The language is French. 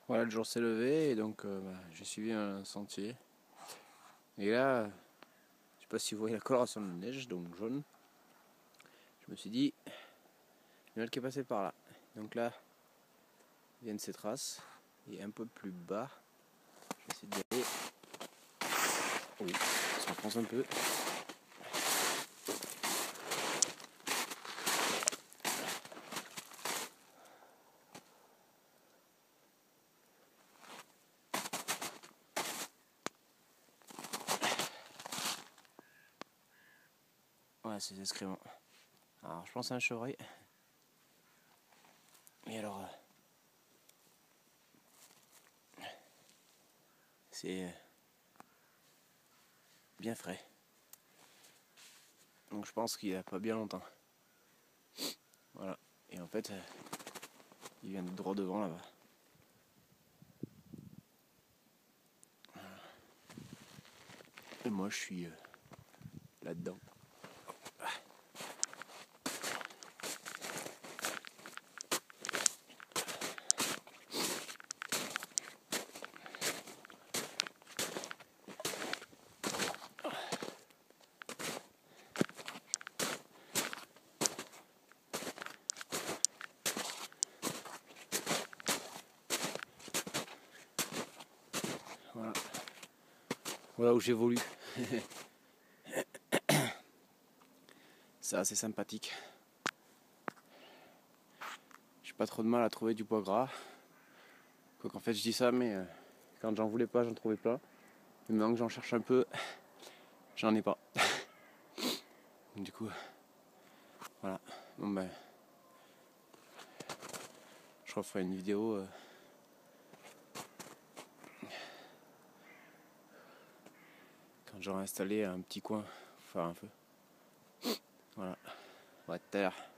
Voilà, le jour s'est levé et donc j'ai suivi un sentier. Et là, je sais pas si vous voyez la coloration de neige, donc jaune. Je me suis dit, il y en a qui est passé par là. Donc là, viennent ces traces. Et un peu plus bas, je vais essayer d'y aller. Oui, ça enfonce un peu. Ouais, c'est des excréments. Alors, je pense à un chevreuil. Et alors, c'est bien frais. Donc je pense qu'il n'y a pas bien longtemps. Voilà. Et en fait, il vient de droit devant là-bas. Et moi, je suis là-dedans. Voilà. Voilà où j'évolue. C'est assez sympathique. J'ai pas trop de mal à trouver du bois gras. Quoi qu'en fait je dis ça, mais quand j'en voulais pas, j'en trouvais pas. Mais maintenant que j'en cherche un peu, j'en ai pas. Du coup, voilà. Bon ben, je referai une vidéo quand j'aurai installé un petit coin, enfin un feu. Voilà, on va terre.